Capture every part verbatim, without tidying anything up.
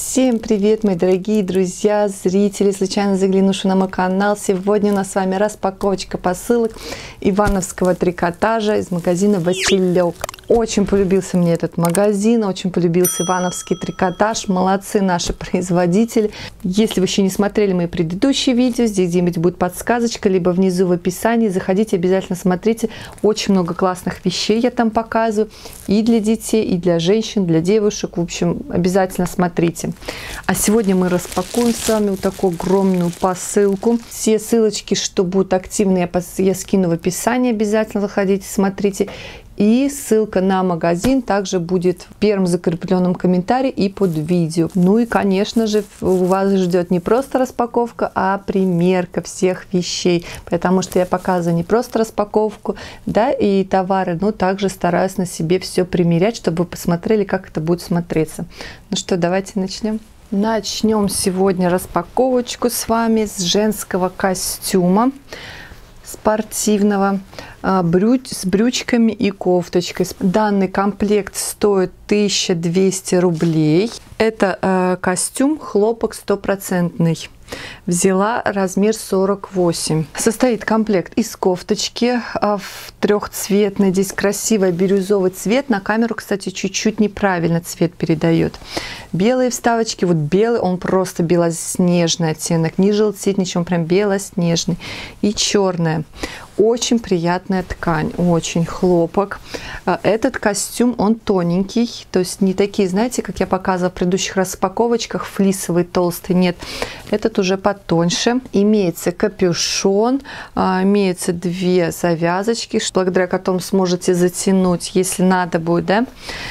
Всем привет, мои дорогие друзья, зрители, случайно заглянувшие на мой канал. Сегодня у нас с вами распаковочка посылок ивановского трикотажа из магазина Василек. Очень полюбился мне этот магазин, очень полюбился ивановский трикотаж. Молодцы наши производители. Если вы еще не смотрели мои предыдущие видео, здесь где-нибудь будет подсказочка, либо внизу в описании. Заходите, обязательно смотрите. Очень много классных вещей я там показываю. И для детей, и для женщин, для девушек. В общем, обязательно смотрите. А сегодня мы распакуем с вами вот такую огромную посылку. Все ссылочки, что будут активны, я, я скину в описании. Обязательно заходите, смотрите. И ссылка на магазин также будет в первом закрепленном комментарии и под видео. Ну и, конечно же, у вас ждет не просто распаковка, а примерка всех вещей. Потому что я показываю не просто распаковку, да, и товары, но также стараюсь на себе все примерять, чтобы вы посмотрели, как это будет смотреться. Ну что, давайте начнем. Начнем сегодня распаковочку с вами с женского костюма спортивного, брюч, с брючками и кофточкой. Данный комплект стоит тысяча двести рублей. Это э, костюм хлопок стопроцентный. Взяла размер сорок восемь. Состоит комплект из кофточки э, в трехцветной. Здесь красивый бирюзовый цвет. На камеру, кстати, чуть-чуть неправильно цвет передает. Белые вставочки. Вот белый, он просто белоснежный оттенок. Не желтеет ничего, прям белоснежный. И черная. Очень приятная ткань, очень хлопок. Этот костюм, он тоненький, то есть не такие, знаете, как я показывала в предыдущих распаковочках, флисовый, толстый, нет. Этот уже потоньше. Имеется капюшон, имеется две завязочки, благодаря которым сможете затянуть, если надо будет, да.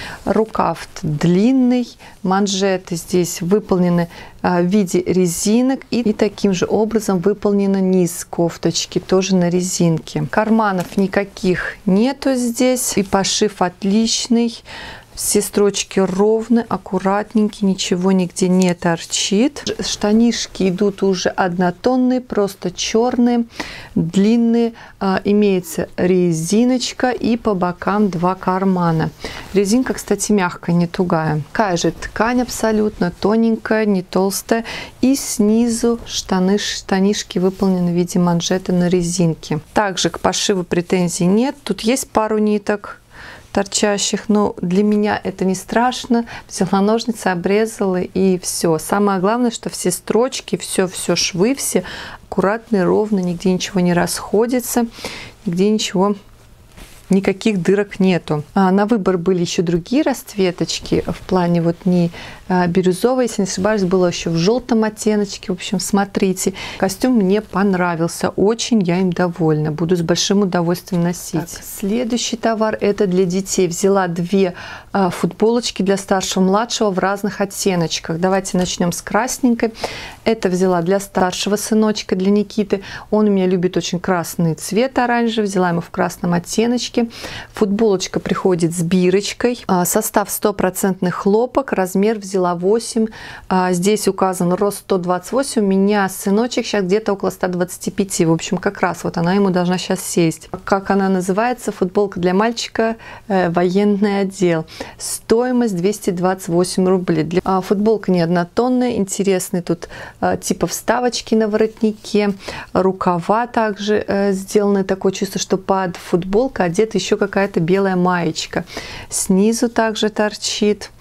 Рукав длинный, манжеты здесь выполнены в виде резинок, и, и таким же образом выполнена низ кофточки, тоже на резинке. Карманов никаких нету здесь, и пошив отличный. Все строчки ровны, аккуратненькие, ничего нигде не торчит. Штанишки идут уже однотонные, просто черные, длинные. А, имеется резиночка и по бокам два кармана. Резинка, кстати, мягкая, не тугая. Такая же ткань абсолютно, тоненькая, не толстая. И снизу штаны, штанишки выполнены в виде манжеты на резинке. Также к пошиву претензий нет. Тут есть пару ниток торчащих, но для меня это не страшно. Взяла ножницы, обрезала, и все. Самое главное, что все строчки, все, все швы, все аккуратные, ровно, нигде ничего не расходится, нигде ничего, никаких дырок нету. А на выбор были еще другие расцветочки, в плане вот не а, бирюзовой, если не ошибаюсь, было еще в желтом оттеночке. В общем, смотрите. Костюм мне понравился, очень я им довольна. Буду с большим удовольствием носить. Так, следующий товар это для детей. Взяла две а, футболочки для старшего, младшего в разных оттеночках. Давайте начнем с красненькой. Это взяла для старшего сыночка, для Никиты. Он у меня любит очень красный цвет, оранжевый. Взяла ему в красном оттеночке. Футболочка приходит с бирочкой. Состав стопроцентный хлопок. Размер взяла восемь. Здесь указан рост сто двадцать восемь. У меня сыночек сейчас где-то около ста двадцати пяти. В общем, как раз вот она ему должна сейчас сесть. Как она называется? Футболка для мальчика, военный отдел. Стоимость двести двадцать восемь рублей. Для... Футболка не однотонная. Интересный тут типа вставочки на воротнике. Рукава также сделаны. Такое чувство, что под футболкой одета еще какая-то белая маечка. Снизу также торчит.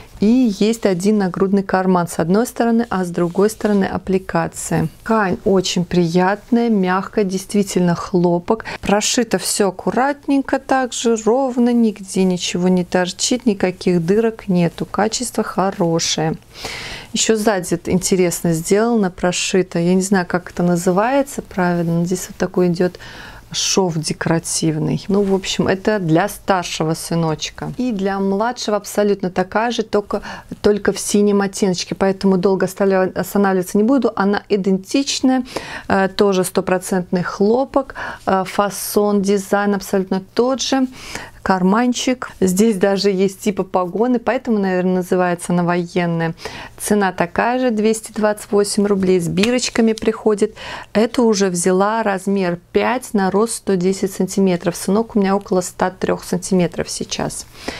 И есть один нагрудный карман с одной стороны, а с другой стороны аппликация. Ткань очень приятная, мягкая, действительно хлопок. Прошито все аккуратненько, также ровно, нигде ничего не торчит, никаких дырок нету. Качество хорошее. Еще сзади интересно сделано, прошито. Я не знаю, как это называется правильно, но здесь вот такой идет шов декоративный. Ну, в общем, это для старшего сыночка. И для младшего абсолютно такая же, только, только в синем оттеночке. Поэтому долго останавливаться не буду. Она идентичная. Тоже стопроцентный хлопок. Фасон, дизайн абсолютно тот же. Карманчик. Здесь даже есть типа погоны, поэтому, наверное, называется она военная. Цена такая же, двести двадцать восемь рублей. С бирочками приходит. Это уже взяла размер пять на рост сто десять сантиметров. Сынок у меня около ста трёх сантиметров сейчас.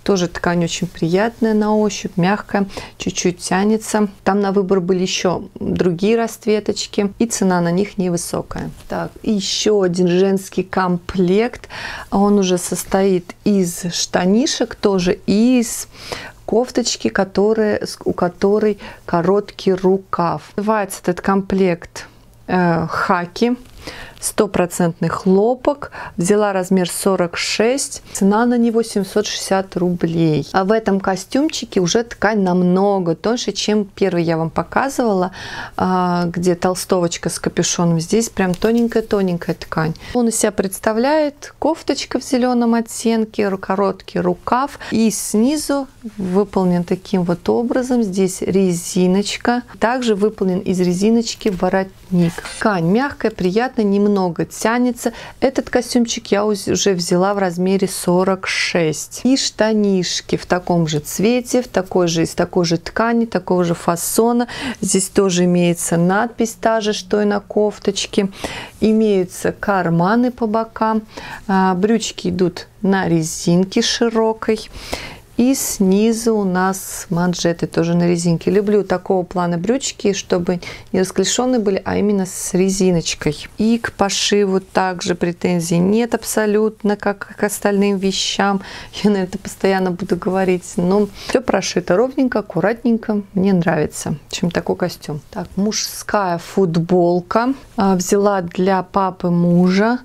Тоже ткань очень приятная на ощупь, мягкая, чуть-чуть тянется. Там на выбор были еще другие расцветочки, и цена на них невысокая. Так, еще один женский комплект. Он уже состоит из штанишек, тоже из кофточки, которые, у которой короткий рукав. Называется этот комплект э, хаки. Стопроцентный хлопок. Взяла размер сорок шесть. Цена на него семьсот шестьдесят рублей. А в этом костюмчике уже ткань намного тоньше, чем первый я вам показывала, где толстовочка с капюшоном. Здесь прям тоненькая-тоненькая ткань. Он из себя представляет кофточка в зеленом оттенке, короткий рукав. И снизу выполнен таким вот образом. Здесь резиночка. Также выполнен из резиночки воротник. Ткань мягкая, приятная, немного много тянется. Этот костюмчик я уже взяла в размере сорок шесть. И штанишки в таком же цвете, в такой же, из такой же ткани, такого же фасона. Здесь тоже имеется надпись, та же, что и на кофточке. Имеются карманы по бокам. Брючки идут на резинке широкой. И снизу у нас манжеты тоже на резинке. Люблю такого плана брючки, чтобы не расклешенные были, а именно с резиночкой. И к пошиву также претензий нет абсолютно, как к остальным вещам. Я на это постоянно буду говорить. Но все прошито ровненько, аккуратненько. Мне нравится. В общем, такой костюм. Так, мужская футболка. Взяла для папы мужа.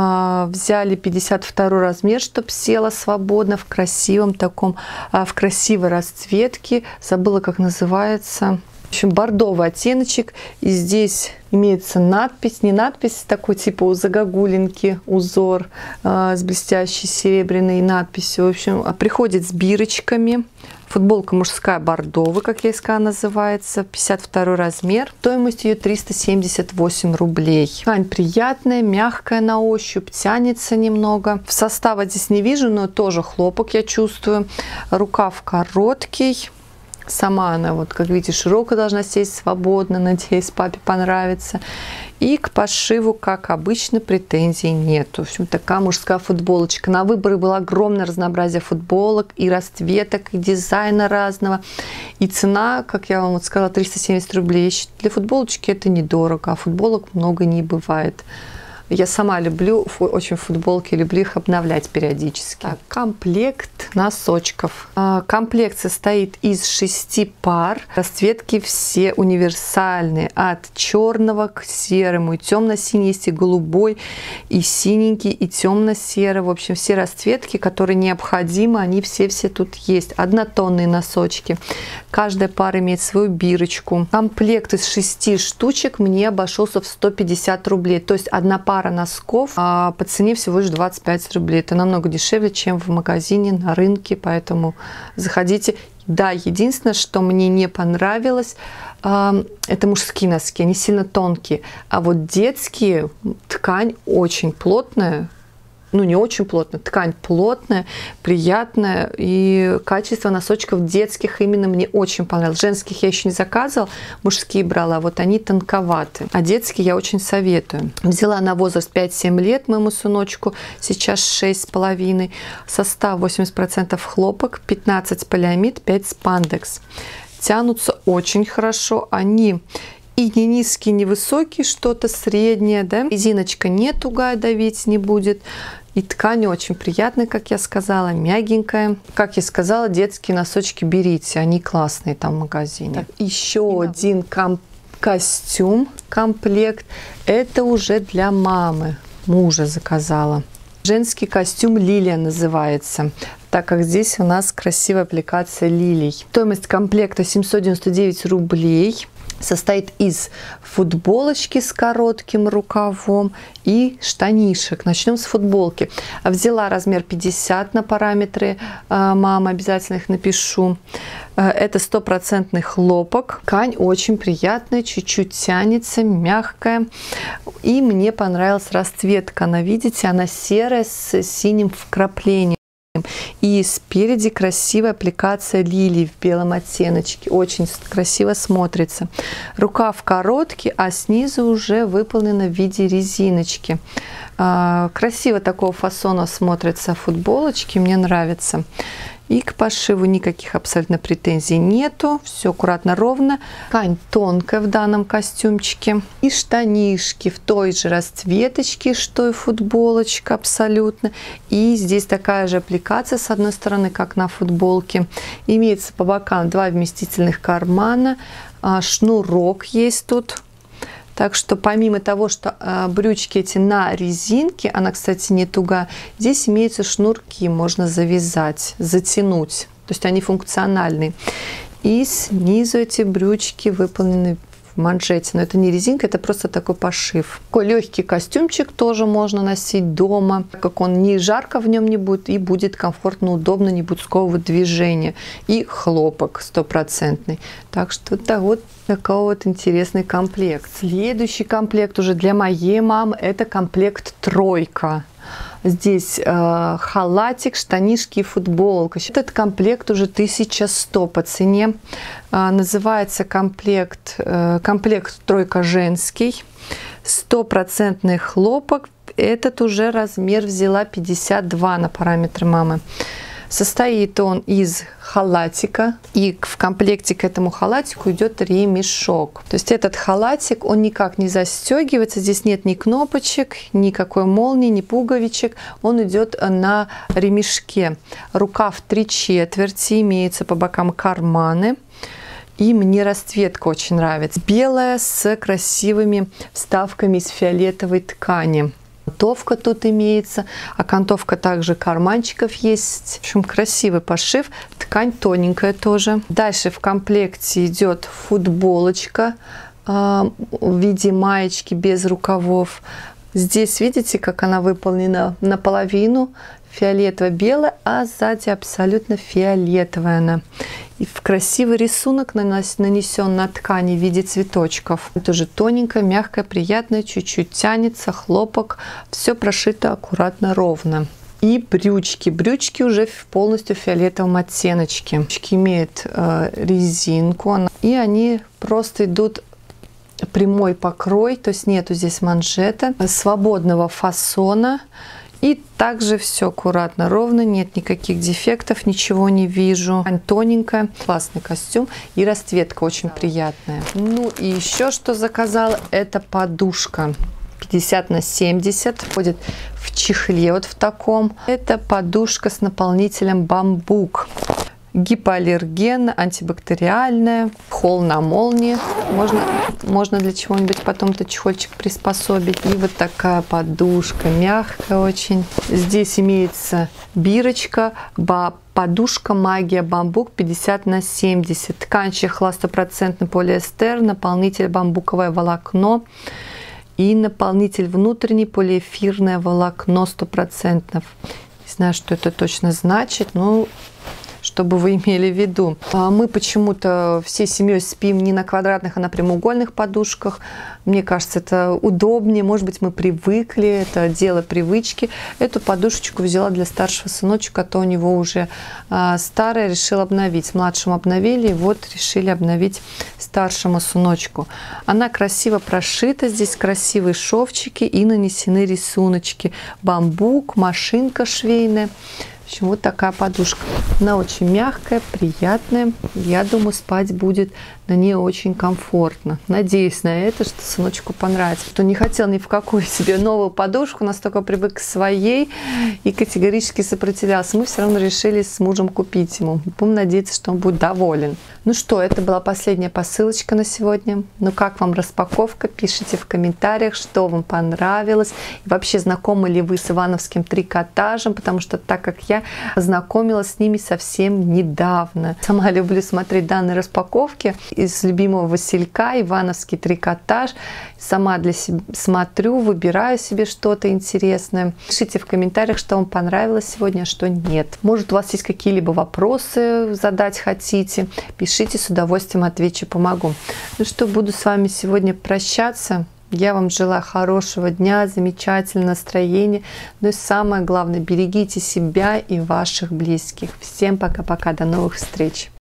Взяли пятьдесят второй размер, чтобы села свободно в красивом таком, в красивой расцветке. Забыла, как называется. В общем, бордовый оттеночек. И здесь имеется надпись, не надпись, такой типа у загогулинки узор э, с блестящей серебряной надписью. В общем, приходит с бирочками. Футболка мужская бордовая, как я и сказала, называется. пятьдесят второй размер. Стоимость ее триста семьдесят восемь рублей. Ткань приятная, мягкая на ощупь, тянется немного. В состава здесь не вижу, но тоже хлопок я чувствую. Рукав короткий. Сама она, вот как видите, широко должна сесть свободно. Надеюсь, папе понравится. И к пошиву, как обычно, претензий нет. В общем, такая мужская футболочка. На выбор было огромное разнообразие футболок и расцветок, и дизайна разного. И цена, как я вам вот сказала, триста семьдесят рублей. Для футболочки это недорого, а футболок много не бывает. Я сама люблю очень футболки, люблю их обновлять периодически. Так, комплект носочков. Комплект состоит из шести пар. Расцветки все универсальные. От черного к серому. И темно-синий есть, и голубой, и синенький, и темно-серый. В общем, все расцветки, которые необходимы, они все-все тут есть. Однотонные носочки. Каждая пара имеет свою бирочку. Комплект из шести штучек мне обошелся в сто пятьдесят рублей. То есть одна пара носков а по цене всего лишь двадцать пять рублей. Это намного дешевле, чем в магазине, на рынке, поэтому заходите. Да, единственное, что мне не понравилось, э, это мужские носки, они сильно тонкие, а вот детские, ткань очень плотная. Ну, не очень плотно, ткань плотная, приятная, и качество носочков детских именно мне очень понравилось. Женских я еще не заказывала, мужские брала, вот они тонковаты, а детские я очень советую. Взяла на возраст пять-семь лет моему сыночку, сейчас шесть с половиной, состав восемьдесят процентов хлопок, пятнадцать полиамид, пять спандекс. Тянутся очень хорошо, они и не низкие, не высокие, что-то среднее, да. Резиночка не тугая, давить не будет. И ткань очень приятная, как я сказала, мягенькая. Как я сказала, детские носочки берите, они классные там в магазине. Так, еще один ком костюм, комплект. Это уже для мамы, мужа заказала. Женский костюм «Лилия» называется, так как здесь у нас красивая аппликация лилий. Стоимость комплекта семьсот девяносто девять рублей. Состоит из футболочки с коротким рукавом и штанишек. Начнем с футболки. Взяла размер пятьдесят на параметры. Мама, обязательно их напишу. Это стопроцентный хлопок. Ткань очень приятная, чуть-чуть тянется, мягкая. И мне понравилась расцветка. Она, видите, она серая с синим вкраплением. И спереди красивая аппликация лилий в белом оттеночке. Очень красиво смотрится. Рукав короткий, а снизу уже выполнена в виде резиночки. Красиво такого фасона смотрятся футболочки, мне нравится. И к пошиву никаких абсолютно претензий нету. Все аккуратно, ровно. Ткань тонкая в данном костюмчике. И штанишки в той же расцветочке, что и футболочка абсолютно. И здесь такая же аппликация с одной стороны, как на футболке. Имеется по бокам два вместительных кармана. Шнурок есть тут. Так что помимо того, что э, брючки эти на резинке, она, кстати, не тугая, здесь имеются шнурки, можно завязать, затянуть. То есть они функциональные. И снизу эти брючки выполнены в манжете. Но это не резинка, это просто такой пошив. Такой легкий костюмчик тоже можно носить дома, как он не жарко в нем не будет и будет комфортно, удобно, не будет сковывать движения. И хлопок стопроцентный. Так что да, вот такой вот интересный комплект. Следующий комплект уже для моей мамы, это комплект тройка. Здесь э, халатик, штанишки и футболка. Этот комплект уже тысяча сто по цене. Э, называется комплект, э, комплект тройка женский. Стопроцентный хлопок. Этот уже размер взяла пятьдесят два на параметры мамы. Состоит он из халатика, и в комплекте к этому халатику идет ремешок. То есть этот халатик, он никак не застегивается, здесь нет ни кнопочек, никакой молнии, ни пуговичек, он идет на ремешке. Рукав три четверти, имеются по бокам карманы. И мне расцветка очень нравится. Белая с красивыми вставками из фиолетовой ткани. Окантовка тут имеется, окантовка также карманчиков есть. В общем, красивый пошив, ткань тоненькая тоже. Дальше в комплекте идет футболочка э, в виде маечки без рукавов. Здесь видите, как она выполнена наполовину фиолетово-белая, а сзади абсолютно фиолетовая она. И в красивый рисунок нанесен на ткани в виде цветочков. Это тоже тоненькая, мягкая, приятная, чуть-чуть тянется, хлопок. Все прошито аккуратно, ровно. И брючки. Брючки уже в полностью фиолетовом оттеночке. Брючки имеют э, резинку, и они просто идут прямой покрой, то есть нету здесь манжета, свободного фасона. И также все аккуратно, ровно, нет никаких дефектов, ничего не вижу. Тоненькая, классный костюм и расцветка очень приятная. Ну и еще что заказала, это подушка. пятьдесят на семьдесят, входит в чехле вот в таком. Это подушка с наполнителем бамбук. Гипоаллерген, антибактериальная, холл на молнии. Можно, можно для чего-нибудь потом этот чехольчик приспособить. И вот такая подушка, мягкая очень. Здесь имеется бирочка, подушка магия бамбук пятьдесят на семьдесят. Ткань чехла стопроцентный полиэстер, наполнитель бамбуковое волокно. И наполнитель внутренний полиэфирное волокно сто процентов. Не знаю, что это точно значит, но чтобы вы имели в виду. Мы почему-то всей семьей спим не на квадратных, а на прямоугольных подушках. Мне кажется, это удобнее. Может быть, мы привыкли, это дело привычки. Эту подушечку взяла для старшего сыночка, а то у него уже а, старая, решил обновить. Младшему обновили, и вот решили обновить старшему сыночку. Она красиво прошита, здесь красивые шовчики и нанесены рисуночки. Бамбук, машинка швейная. В общем, вот такая подушка. Она очень мягкая, приятная. Я думаю, спать будет на ней очень комфортно. Надеюсь на это, что сыночку понравится. Кто не хотел ни в какую себе новую подушку, настолько привык к своей и категорически сопротивлялся. Мы все равно решили с мужем купить ему. Будем надеяться, что он будет доволен. Ну что, это была последняя посылочка на сегодня. Ну как вам распаковка? Пишите в комментариях, что вам понравилось. И вообще, знакомы ли вы с ивановским трикотажем? Потому что так как я познакомилась с ними совсем недавно. Сама люблю смотреть данные распаковки из любимого Василька, ивановский трикотаж. Сама для себя смотрю, выбираю себе что-то интересное. Пишите в комментариях, что вам понравилось сегодня, а что нет. Может, у вас есть какие-либо вопросы задать хотите. Пишите, с удовольствием отвечу, помогу. Ну что, буду с вами сегодня прощаться. Я вам желаю хорошего дня, замечательного настроения. Ну и самое главное, берегите себя и ваших близких. Всем пока-пока, до новых встреч.